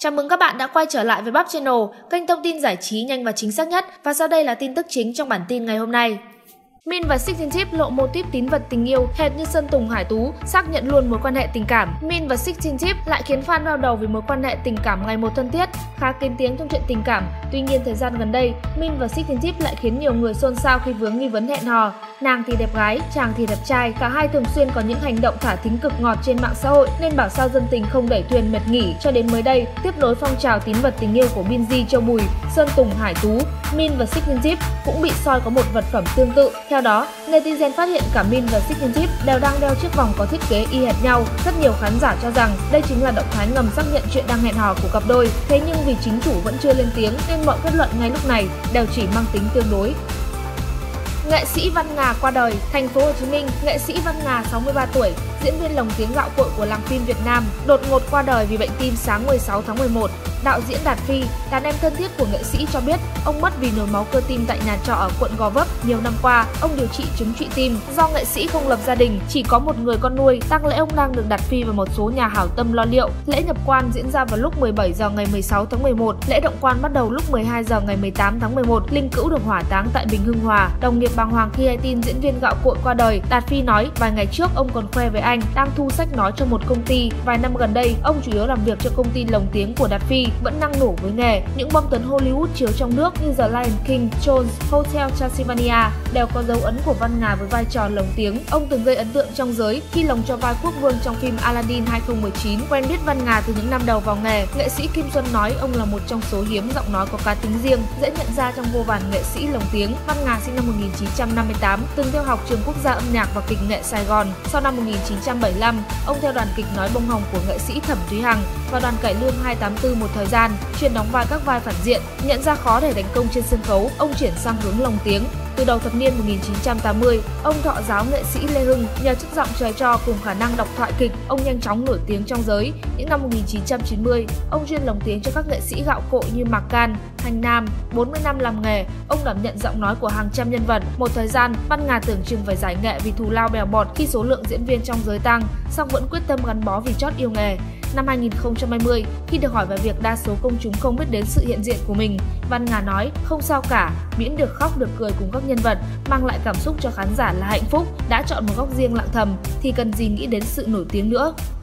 Chào mừng các bạn đã quay trở lại với Bắp Channel, kênh thông tin giải trí nhanh và chính xác nhất. Và sau đây là tin tức chính trong bản tin ngày hôm nay. Min và Sixteenth lộ mô típ tín vật tình yêu hệt như Sơn Tùng Hải Tú, xác nhận luôn mối quan hệ tình cảm. Min và Sixteenth lại khiến fan đau đầu vì mối quan hệ tình cảm ngày một thân thiết, khá kín tiếng trong chuyện tình cảm. Tuy nhiên thời gian gần đây, Min và Sixteenth lại khiến nhiều người xôn xao khi vướng nghi vấn hẹn hò. Nàng thì đẹp gái, chàng thì đẹp trai, cả hai thường xuyên có những hành động thả thính cực ngọt trên mạng xã hội nên bảo sao dân tình không đẩy thuyền mệt nghỉ. Cho đến mới đây, tiếp nối phong trào tín vật tình yêu của Binz, Châu Bùi, Sơn Tùng Hải Tú, Min và Sixteenth cũng bị soi có một vật phẩm tương tự. Theo đó, netizen phát hiện cả Min và Sixteenth đều đang đeo chiếc vòng có thiết kế y hệt nhau. Rất nhiều khán giả cho rằng đây chính là động thái ngầm xác nhận chuyện đang hẹn hò của cặp đôi. Thế nhưng vì chính chủ vẫn chưa lên tiếng nên mọi kết luận ngay lúc này đều chỉ mang tính tương đối. Nghệ sĩ Văn Nga qua đời. Thành phố Hồ Chí Minh, nghệ sĩ Văn Nga 63 tuổi, diễn viên lồng tiếng gạo cội của làng phim Việt Nam, đột ngột qua đời vì bệnh tim sáng 16 tháng 11. Đạo diễn Đạt Phi, đàn em thân thiết của nghệ sĩ cho biết ông mất vì nhồi máu cơ tim tại nhà trọ ở quận Gò Vấp. Nhiều năm qua, ông điều trị chứng trụy tim. Do nghệ sĩ không lập gia đình, chỉ có một người con nuôi, tang lễ ông đang được Đạt Phi và một số nhà hảo tâm lo liệu. Lễ nhập quan diễn ra vào lúc 17 giờ ngày 16 tháng 11. Lễ động quan bắt đầu lúc 12 giờ ngày 18 tháng 11. Linh cữu được hỏa táng tại Bình Hưng Hòa. Đồng nghiệp bàng hoàng khi hay tin diễn viên gạo cội qua đời. Đạt Phi nói vài ngày trước ông còn khoe với anh đang thu sách nói cho một công ty. Vài năm gần đây, ông chủ yếu làm việc cho công ty lồng tiếng của Đạt Phi, vẫn năng nổ với nghề. Những bom tấn Hollywood chiếu trong nước như The Lion King, Trolls, Hotel Transylvania đều có dấu ấn của Văn Nga với vai trò lồng tiếng. Ông từng gây ấn tượng trong giới khi lồng cho vai quốc vương trong phim Aladdin 2019. Quen biết Văn Nga từ những năm đầu vào nghề, nghệ sĩ Kim Xuân nói ông là một trong số hiếm giọng nói có cá tính riêng, dễ nhận ra trong vô vàn nghệ sĩ lồng tiếng. Văn Nga sinh năm 1958, từng theo học trường Quốc gia âm nhạc và kịch nghệ Sài Gòn. Sau năm 1975, ông theo đoàn kịch nói bông hồng của nghệ sĩ Thẩm Thúy Hằng và đoàn cải lương 284 một thời gian, chuyên đóng vai các vai phản diện. Nhận ra khó để thành công trên sân khấu, ông chuyển sang hướng lồng tiếng. Từ đầu thập niên 1980, ông thọ giáo nghệ sĩ Lê Hưng. Nhờ chất giọng trời cho cùng khả năng đọc thoại kịch, ông nhanh chóng nổi tiếng trong giới. Những năm 1990, ông chuyên lồng tiếng cho các nghệ sĩ gạo cội như Mạc Can, Thành Nam. 40 năm làm nghề, ông đảm nhận giọng nói của hàng trăm nhân vật. Một thời gian, Văn Nga tưởng chừng phải giải nghệ vì thù lao bèo bọt khi số lượng diễn viên trong giới tăng, song vẫn quyết tâm gắn bó vì chót yêu nghề. Năm 2020, khi được hỏi về việc đa số công chúng không biết đến sự hiện diện của mình, Văn Nga nói không sao cả, miễn được khóc được cười cùng các nhân vật, mang lại cảm xúc cho khán giả là hạnh phúc. Đã chọn một góc riêng lặng thầm thì cần gì nghĩ đến sự nổi tiếng nữa.